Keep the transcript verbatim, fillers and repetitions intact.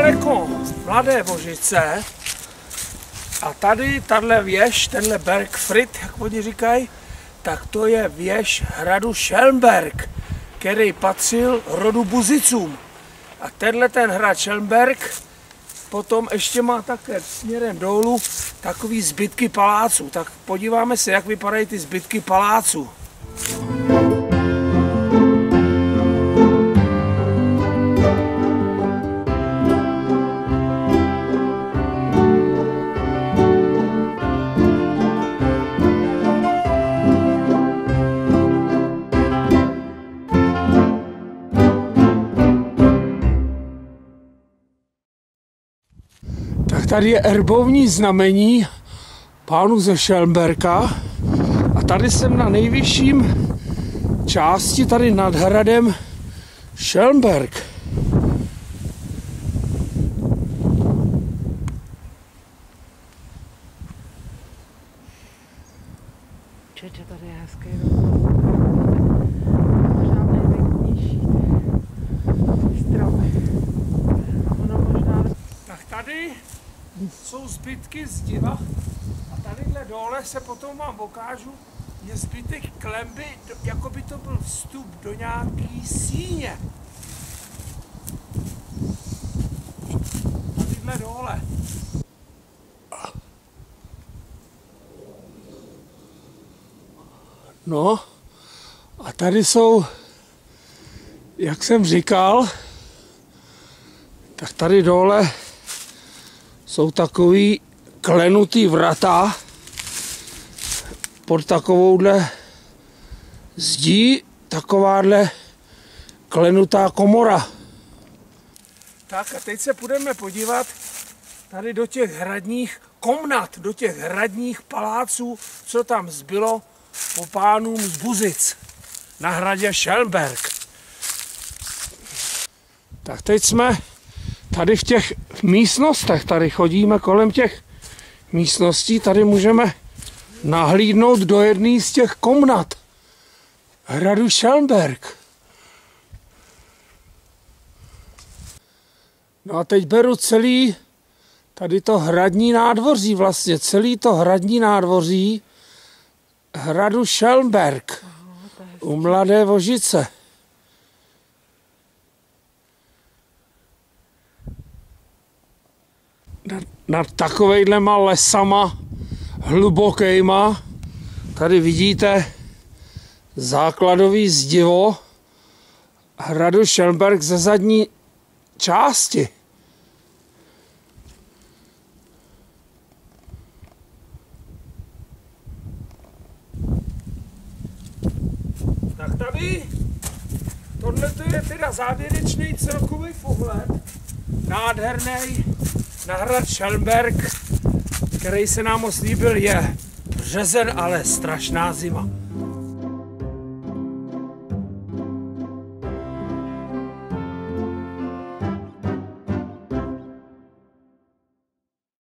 nedaleko Mladé Vožice a tady tahle věž, tenhle Bergfried, jak oni říkají, tak to je věž hradu Schellenberg, který patřil rodu Buzicům. A tenhle ten hrad Schellenberg potom ještě má také směrem dolů takový zbytky paláců. Tak podíváme se, jak vypadají ty zbytky paláců. Tak tady je erbovní znamení pánů ze Schellenberga a tady jsem na nejvyšším části, tady nad hradem Schellenberg. Čeče, tady je hezký možná největnější stromy. Ono možná... Tak tady jsou zbytky zdiva a tadyhle dole se potom vám ukážu, je zbytek klemby, jako by to byl vstup do nějaký síně. Tadyhle dole. No a tady jsou, jak jsem říkal, tak tady dole jsou takový klenutý vrata pod takovouhle zdí, takováhle klenutá komora. Tak a teď se půjdeme podívat tady do těch hradních komnat, do těch hradních paláců, co tam zbylo po pánům z Buzic na hradě Schellenberg. Tak teď jsme tady v těch místnostech, tady chodíme kolem těch místností, tady můžeme nahlídnout do jedné z těch komnat hradu Schellenberg. No a teď beru celý tady to hradní nádvoří, vlastně celý to hradní nádvoří hradu Schellenberg u Mladé Vožice. Nad takovejhlema lesama hlubokejma tady vidíte základový zdivo hradu Schellenberg ze zadní části. Tak tady tohle je teda závěrečný celkový pohled, nádherný na hrad Schellenberg, který se nám moc líbil. Je březen, ale strašná zima.